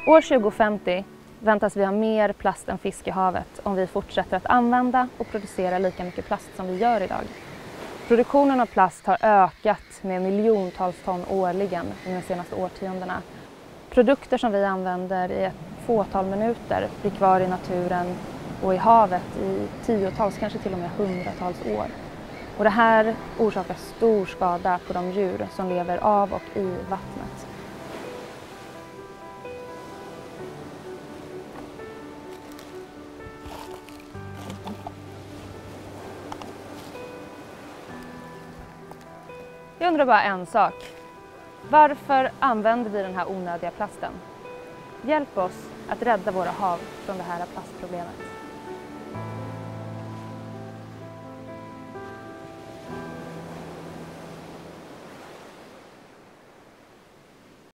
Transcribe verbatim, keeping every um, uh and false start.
År tjugohundrafemtio väntas vi ha mer plast än fisk i havet om vi fortsätter att använda och producera lika mycket plast som vi gör idag. Produktionen av plast har ökat med miljontals ton årligen de senaste årtiondena. Produkter som vi använder i ett fåtal minuter blir kvar i naturen och i havet i tiotals, kanske till och med hundratals år. Och det här orsakar stor skada på de djur som lever av och i vattnet. Jag undrar bara en sak. Varför använder vi den här onödiga plasten? Hjälp oss att rädda våra hav från det här plastproblemet.